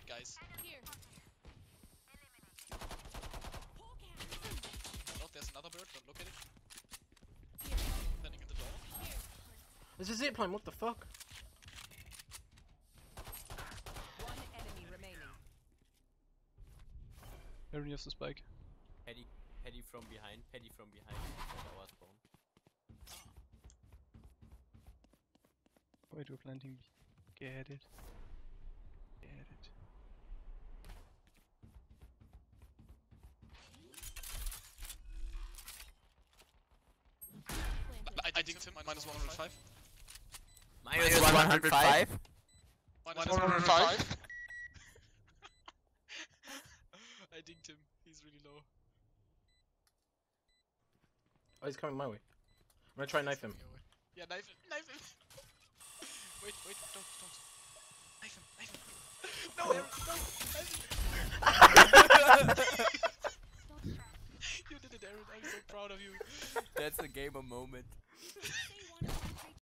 guys. Here. Oh, there's another bird. Don't look at it. Here. Standing in the door. Here. There's a zipline, what the fuck? One enemy remaining. Aaron, use the spike. Paddy from behind. Paddy from behind. At our spawn. Wait, we're planting. Get it. Get it. I dinged him. Minus 105. Minus 105? Minus 105. I dinged him. He's really low. Oh, he's coming my way. I'm gonna try and knife him. Yeah, knife him. Knife him. Wait, don't. Knife him. No, Aaron, no. You did it, Aaron. I'm so proud of you. That's a gamer moment.